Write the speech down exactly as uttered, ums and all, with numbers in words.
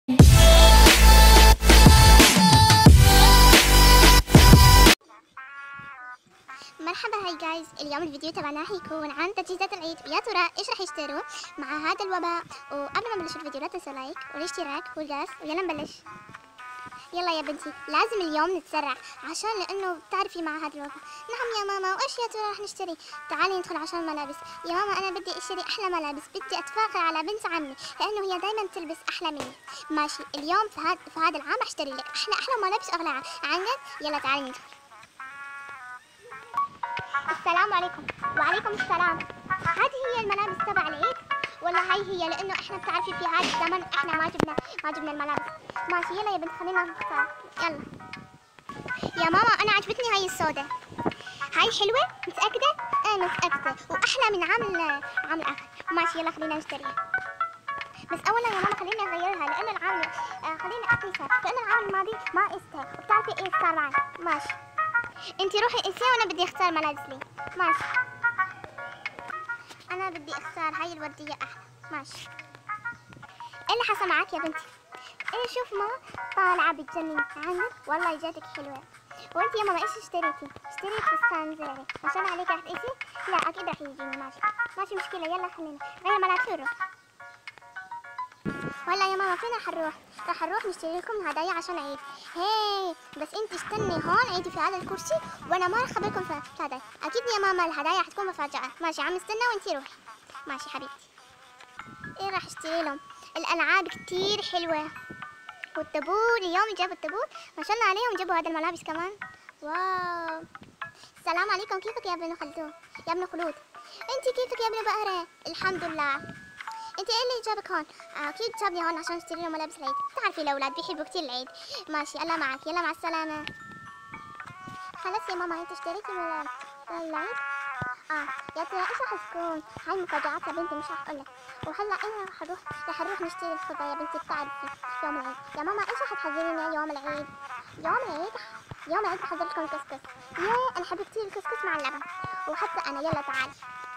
مرحبا هاي جايز، اليوم الفيديو تبعنا حيكون عن تجهيزات العيد. يا ترى ايش رح يشتروا مع هذا الوباء؟ وقبل ما نبلش الفيديو لا تنسوا لايك والاشتراك والجرس ويلا نبلش. يلا يا بنتي لازم اليوم نتسرع عشان لانه بتعرفي مع هذا الوباء. نعم يا ماما، وايش يا ترى رح نشتري؟ تعالي ندخل عشان الملابس. يا ماما انا بدي اشتري احلى ملابس، بدي اتفاخر على بنت عمي لانه هي دائما تلبس احلى مني. ماشي، اليوم في هذا في هذا العام اشتري لك احلى احلى ملابس اغلى عن جد. يلا تعالي ندخل. السلام عليكم. وعليكم السلام. هذه هي الملابس تبع العيد ولا هاي هي؟ لانه احنا بتعرفي في هذا الزمن احنا ما جبنا ما جبنا الملابس. ماشي يلا يا بنت خلينا نختار. يلا يا ماما انا عجبتني هاي السوداء. هاي حلوه؟ متاكده؟ ايه متاكده واحلى من عام عام الاخر. ماشي يلا خلينا نشتريها. بس اولا يا ماما خليني اغيرها لانه العام آه خليني اقيسها لانه العام الماضي ما قستها وبتعرفي ايه صار معي. ماشي انتي روحي قيسيها وانا بدي اختار ملابس لي. ماشي انا بدي اختار هاي الورديه احلى. ماشي ايه اللي حصل معك يا بنتي؟ ايه شوف ماما طالعه بتجنن عندك والله اجتك حلوه. وانت يا ماما ايش اشتريتي؟ اشتريت فستان زرعي. ما شاء الله عليك رح تقيسي؟ لا اكيد رح يجيني. ماشي ماشي مشكله يلا خلينا غير ملابس نروح. وهلا يا ماما فينا حنروح؟ رح نروح نشتري لكم هدايا عشان عيد. هي بس انت استني هون عيدي في هذا الكرسي وانا ما رح اخبركم في الهدايا. اكيد يا ماما الهدايا حتكون مفاجأة. ماشي عم استنى وانتي روحي. ماشي حبيبتي. ايه رح اشتري لهم؟ الالعاب كتير حلوة والطابور اليوم جابوا الطابور ما شاء الله عليهم، جابوا هذا الملابس كمان. واو. السلام عليكم، كيفك يا ابن خلدون؟ يا ابن خلود. انت كيفك يا ابن بقرة؟ الحمد لله. انت ايه اللي جابك هون؟ اكيد جابني هون عشان اشتري لهم ملابس العيد. بتعرفي الاولاد بيحبوا كثير العيد. ماشي الله معك. يلا مع السلامه. خلص يا ماما انت اشتريتي من العيد؟ اه يا ترى ايش رح تكون؟ هاي مفاجآت يا بنتي مش رح اقول لك. وهلا انا رح اروح رح نروح نشتري الخضره يا بنتي. بتعرفي يوم العيد. يا ماما ايش رح تحضريني يوم العيد؟ يوم العيد يوم العيد بحضر لكم كسكس. ياه انا بحب كثير الكسكس مع اللبن. وحتى انا. يلا تعالي